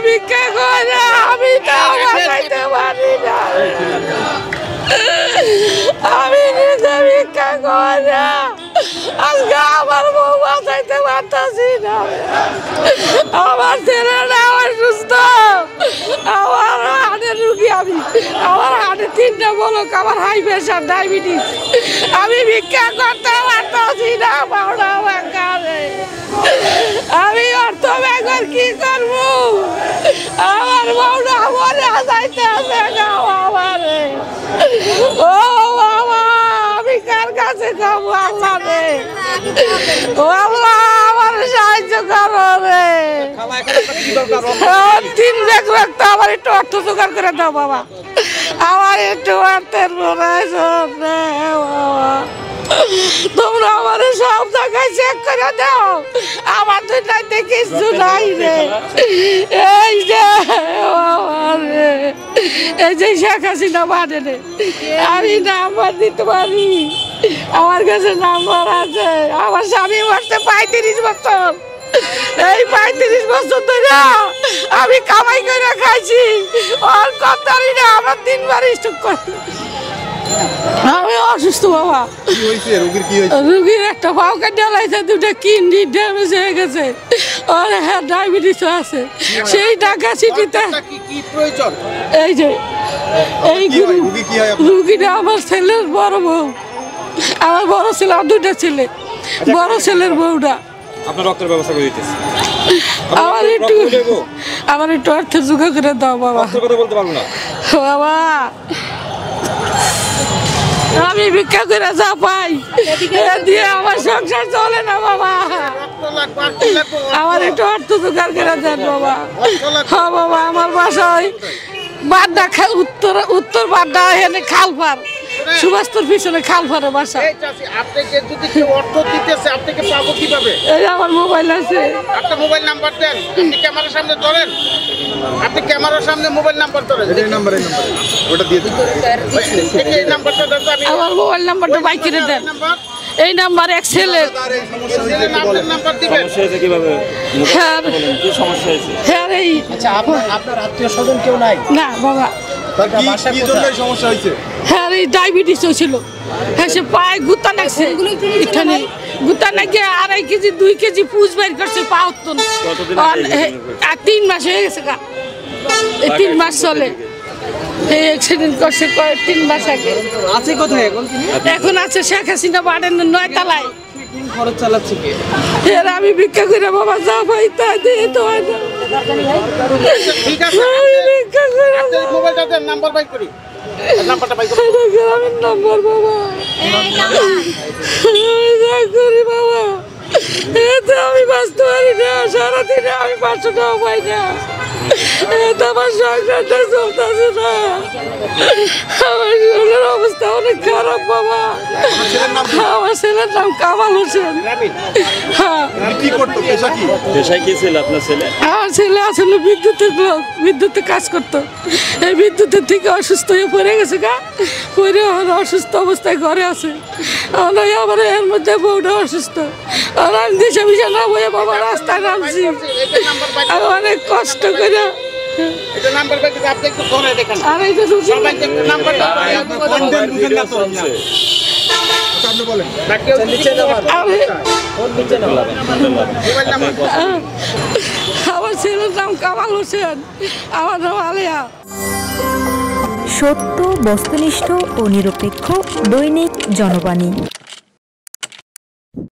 ভিক্ষা করে আমি তাও বাঁচাইতে পারি না। আমি নিজে ভিক্ষা করে আজকে আমার বউ বাঁচাইতে পারতাছি না। আমার ছেলেটা অসুস্থ, আমার হার্টের রুগী, আমার হার্টে 3টা বলক, আমার হাই প্রেশার, ডায়াবেটিস। আমি ভিক্ষা করতে পারতাছি না। বাউডা বাঙ্গারে আমি অর্থ ব্যাগর কি করবো? আমার বাউডা মরে যাইতে আছে আমারে। ও বাবা, আমি কার কাছে যাবো? আল্লাহ রে, ও আল্লাহ আমার সাহায্য করো রে। 3 ব্যাগ রাখতে আমার একটু অর্থ জোগাড় করে দাও বাবা, আমার একটু অর্থের প্রয়োজন রে বাবা। তোমরা আমার সব জায়গায় চেক করে দাও, আমার দুটাইতে কিছু নাই রে। এই যে এই যে শেখ হাসিনা বাড়ে, আমি নাম্বার দিতে পারি, আমার কাছে নাম্বার আছে। আমার স্বামী মরতে 35 বছর, এই 35 বছর ধরে আমি কামাই করে খাইছি। আর কতই না আমার 3 বার স্ট্রোক করে। আমি অসুস্থ বাবা। রুগীর একটা পাও কেটে লাইছে, 2টা কিডনি ড্যামেজ হয়ে গেছে, আর হ্যাঁ ডায়াবেটিসও আছে। সেই ঢাকা সিটিতে এই যে এই রুগীটা আমার ছেলের বড় বউ, আমার বড় ছেলে, আর 2টা ছেলে, বড় ছেলের বউটা। আমার একটু অর্থের জোগাড় করে দাও বাবা। বাবা আমি ভিক্ষা করে যা পাই দিয়ে আমার সংসার চলে না বাবা। আমার একটু অর্থ জোগাড় করে দেন বাবা। হ্যাঁ বাবা, আমার বাসায় বাড্ডা, উত্তর বাড্ডা, এখানে খালপার, সুভাষতর পিছনে খালপারে বাসা। এই আমার মোবাইল আছে। আপনার মোবাইল নাম্বার দেন, আপনি ক্যামেরার সামনে ধরেন, আপনি ক্যামেরার সামনে মোবাইল নাম্বার ধরেন। আমার মোবাইল নাম্বারটা বাইকের দেন। এই নাম্বার এক ছেলের। আপনার আত্মীয় স্বজন কেউ নাই? না বাবা। হ্যাঁ এই ডায়াবেটিস হয়েছিল, হ্যাঁ সে পায়ে গুতা লাগছে, এখানে গুতা নাকি 2.5 কেজি 2 কেজি পুজ বের করছে, পা হতো না। আর 3 মাস হয়ে গেছে গা, 3 মাস চলে। অ্যাক্সিডেন্ট করছে 3 মাস আগে। আছে কোথায় এখন? এখন আছে শেখ হাসিনা বাড়েন 9 তলায়। খরচ চালাচ্ছে কি? এর আমি ভিক্ষা করে বাবা যা পাই তা দিয়ে তো হয় না। ঠিক আছে, আমি ভিক্ষা করে মোবাইলটা দেন, নাম্বার বাই করি, নাম্বারটা বাই করি। গ্রামের নাম্বার বাবা, যা করি বাবা, এতে আমি বাঁচতে পারি না। সারাদিনে আমি 500 টাকা পাই না, এতে আমার সংসারটা চলতেছে না। আমার শরীরের অবস্থা অনেক খারাপ বাবা। আমার ছেলের নাম কামাল হোসেন। আমার ছেলে আসলে বিদ্যুতের লোক, বিদ্যুতে কাজ করতো। এই বিদ্যুতের থেকে অসুস্থ হয়ে পড়ে গেছে গা, পরে অসুস্থ অবস্থায় ঘরে আছে। আমার এর মধ্যে বউটা অসুস্থ, আর আমি দিশা মিশা না বয়ে বাবা রাস্তায় নামছি। আমি অনেক কষ্ট করে। আর এই যে আমার ছেলের নাম কামাল হোসেন, আমার নাম আলিয়া। সত্য, বস্তুনিষ্ঠ ও নিরপেক্ষ দৈনিক জনবাণী।